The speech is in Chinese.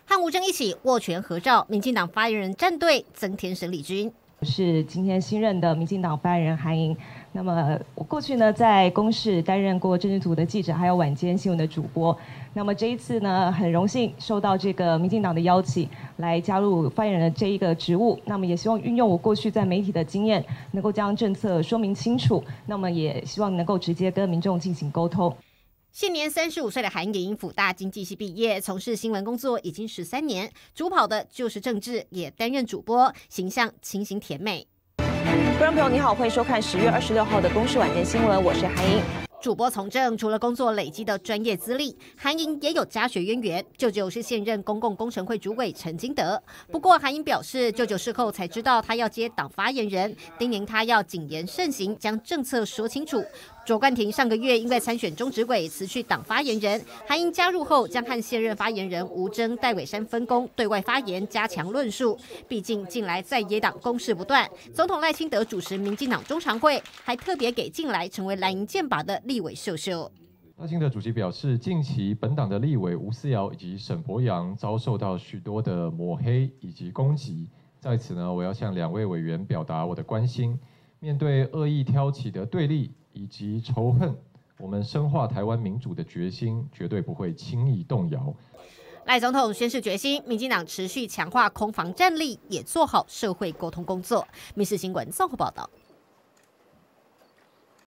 和吴峥一起握拳合照，民进党发言人站队增添生力军。 我是今天新任的民进党发言人韩莹。那么我过去呢，在公视担任过政治组的记者，还有晚间新闻的主播。那么这一次呢，很荣幸受到这个民进党的邀请，来加入发言人的这一个职务。那么也希望运用我过去在媒体的经验，能够将政策说明清楚。那么也希望能够直接跟民众进行沟通。 现年35岁的韩莹，辅大经济系毕业，从事新闻工作已经13年，主跑的就是政治，也担任主播，形象清新甜美。 观众朋友你好，欢迎收看10月26号的公视晚间新闻，我是韩莹。 主播从政，除了工作累积的专业资历，韩莹也有家学渊源。舅舅是现任公共工程会主委陈金德。不过，韩莹表示，舅舅事后才知道他要接党发言人，叮咛他要谨言慎行，将政策说清楚。卓冠廷上个月因为参选中执委辞去党发言人，韩莹加入后将和现任发言人吴峥、戴伟山分工，对外发言，加强论述。毕竟近来在野党攻势不断，总统赖清德主持民进党中常会，还特别给近来成为蓝营箭靶的立委秀秀。 赖清德主席表示，近期本党的立委吴思瑶以及沈伯洋遭受到许多的抹黑以及攻击，在此呢，我要向2位委员表达我的关心。面对恶意挑起的对立以及仇恨，我们深化台湾民主的决心绝对不会轻易动摇。 赖总统宣示决心，民进党持续强化空防战力，也做好社会沟通工作。民视新闻综合报道。